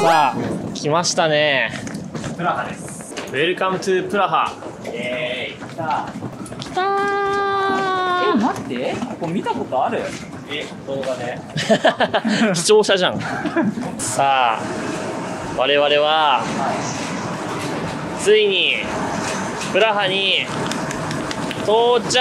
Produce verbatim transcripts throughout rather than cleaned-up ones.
さあ来ましたね。 プラハです。 ウェルカムトゥプラハ。 イエーイ。来た。 来たえ、 ー。 待って、ここ見たことある。 え、動画ね。視聴者じゃん。さあ我々はついにプラハに到着。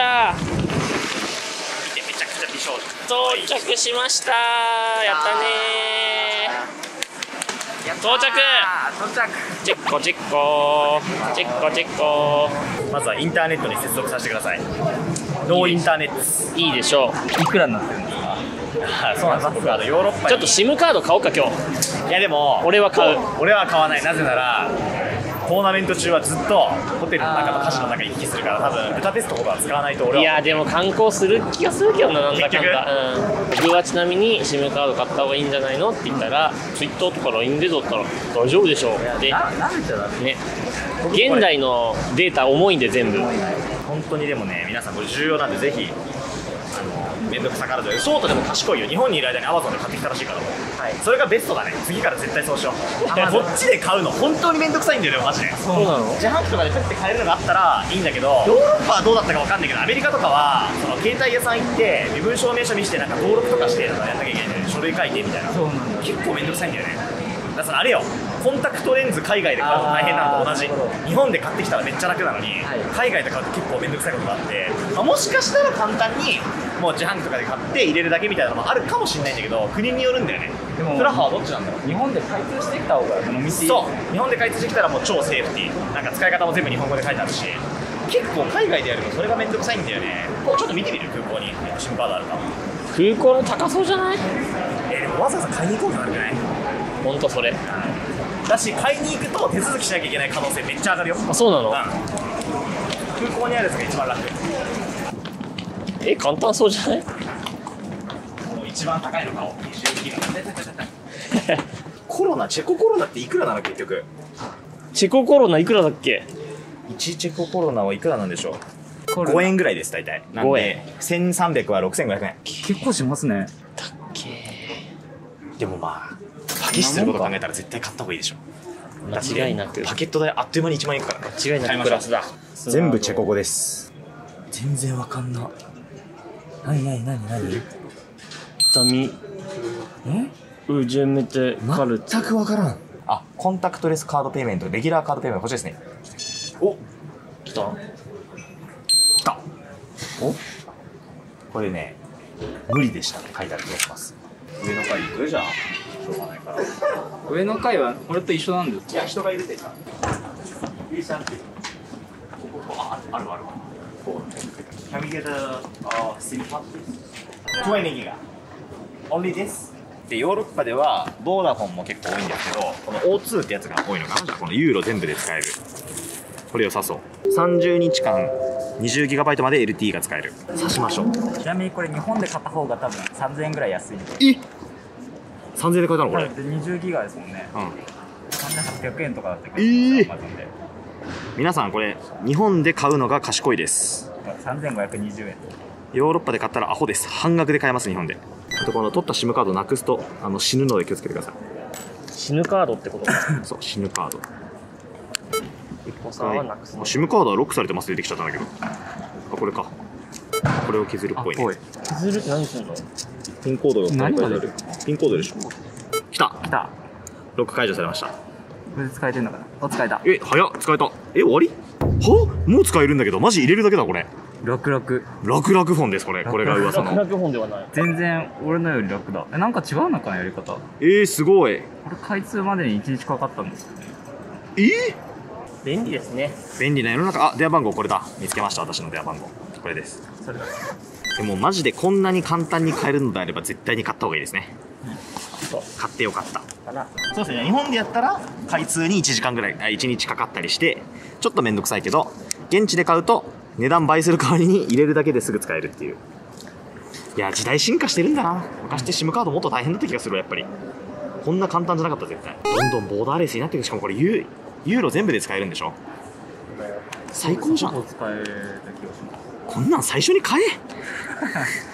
めちゃくちゃ美少女。 到着しました。やったねー。到着。 到着。 チェッコチェッコチェッコチェッコ。 まずはインターネットに接続させてください。ノーインターネット。 いいでしょいくらになってるんですか。そうなんです。僕あのヨーロッパにう。ちょっと シム カード買おうか今日。 いやでも俺は買う。 俺は買わない。なぜならトーナメント中はずっとホテルの中とカジノの中に行き来するから、多分ブダペストとかは使わないと俺は。 いやでも観光する気がするけどな、なんだかんだ。うん、僕はちなみに シム カード買った方がいいんじゃないのって言ったら、ツイッターとか ライン でだったら大丈夫でしょうってななめちゃダメね。現代のデータ重いんで全部。 本当にでもね、皆さんこれ重要なんで、ぜひあの面倒くさからず、ソータでも賢いよ。日本にいる間にアマゾンで買ってきたらしいから、はい、それがベストだね。次から絶対そうしよう。こっちで買うの本当に面倒くさいんだよね、マジで。 そうなの。 自販機とかでプッて買えるのがあったらいいんだけど、ヨーロッパはどうだったかわかんないけど、アメリカとかはその携帯屋さん行って身分証明書見してなんか登録とかしてやんなきゃいけないんだよね。書類書いてみたいな。結構面倒くさいんだよね。だからあれよ、コンタクトレンズ海外で買うと大変なのと同じ。日本で買ってきたらめっちゃ楽なのに、はい、海外で買うと結構面倒くさいことがあって、まあ、もしかしたら簡単にもう自販機とかで買って入れるだけみたいなのもあるかもしれないんだけど、国によるんだよね。でもプラハはどっちなんだろう。日本で開通してきた方がこの道。そう日本で開通してきたらもう超セーフティー。なんか使い方も全部日本語で書いてあるし、結構海外でやるとそれが面倒くさいんだよね。ちょっと見てみる、空港にシムカードあるか。 空港の高そうじゃない。 えー、でもわざわざ買いに行こうとなるんじゃない。 ほんとそれだし、買いに行くと手続きしなきゃいけない可能性めっちゃ上がるよ。 あ、そうなの、うん、 空港にあるやつが一番楽。 え、簡単そうじゃない。 一番高いの買おう。にじゅうギガコロナ、チェココロナっていくらなの結局。 チェココロナいくらだっけ。 いちチェココロナはいくらなんでしょう。ごえんぐらいです大体。なんでせんさんびゃくはろくせんごひゃくえん。結構しますね。 だっけ。 でもまあパキッすること考えたら絶対買った方がいいでしょ。 間違いなくパケット代あっという間にいちまんえんいくから。 間違いなくプラスだ。 全部チェコ語です。全然わかんな。なになになになに。 ザミえウジェメテカル全くわからん。あ、コンタクトレスカードペイメント、レギュラーカードペイメント、こっちですね。お、 来た来た。お、これね、無理でしたって書いてある気がします。上の階行くじゃん。しょうがないから。 上の階はこれと一緒なんですか。 いや、人がいるってさ。いいじゃんって。ここ、あ、あるある。こう。Can we get a SIM card please? にギガ。Only this? で、ヨーロッパではボーダフォンも結構多いんですけど、この オーツー ってやつが多いのかな。じゃあこのユーロ全部で使える。これ良さそう。さんじゅうにちかん にじゅうギガバイト まで エルティー が使える。挿しましょう。 ちなみにこれ日本で買った方が多分さんぜんえんぐらい安い。 えさんぜんえんで買えたのこれ。 でにじゅうギガですもんね。 うん。 さんぜんはっぴゃくえんとかだったけど。 えー、 Amazonで皆さんこれ日本で買うのが賢いです。 さんぜんごひゃくにじゅうえん。 ヨーロッパで買ったらアホです。半額で買えます日本で。あとこの取った SIM カードなくすとあの死ぬので気をつけてください。 死ぬカードってことそう、死ぬカード。 一歩さんはなくすの。 SIM カードはロックされてます出てきちゃったんだけど。あ、これか。これを削るっぽいね。 削るって何するの。 ピンコードが何が出る。 ピンコードでしょ。来た来た。 ロック解除されました。 これで使えてんのかな。お、使えた。 え、早っ、使えた。え、終わり。はもう使えるんだけど、マジ入れるだけだこれ。 楽々。 楽々フォンですこれ。これが噂の。 楽々本ではない。 全然俺のより楽だ。え、なんか違うのかなやり方。 えー、すごい。 これ開通までにいちにちかかったんですよね。 えー、 便利ですね。 便利な世の中。あ、電話番号これだ。見つけました。私の電話番号これです。 それだ。 でもマジでこんなに簡単に買えるのであれば絶対に買った方がいいですね。 そう買ってよかったかな。 そうですね。日本でやったら開通にいちじかんぐらい、あ、いちにちかかったりしてちょっと面倒くさいけど、現地で買うと値段倍する代わりに入れるだけですぐ使えるっていう。いや、時代進化してるんだな。昔って SIM カードもっと大変だった気がするわ。やっぱりこんな簡単じゃなかった絶対。どんどんボーダーレスになっていく。しかもこれユー、ユーロ全部で使えるんでしょ。最高じゃん。 使えた気がします。 こんなん最初に買え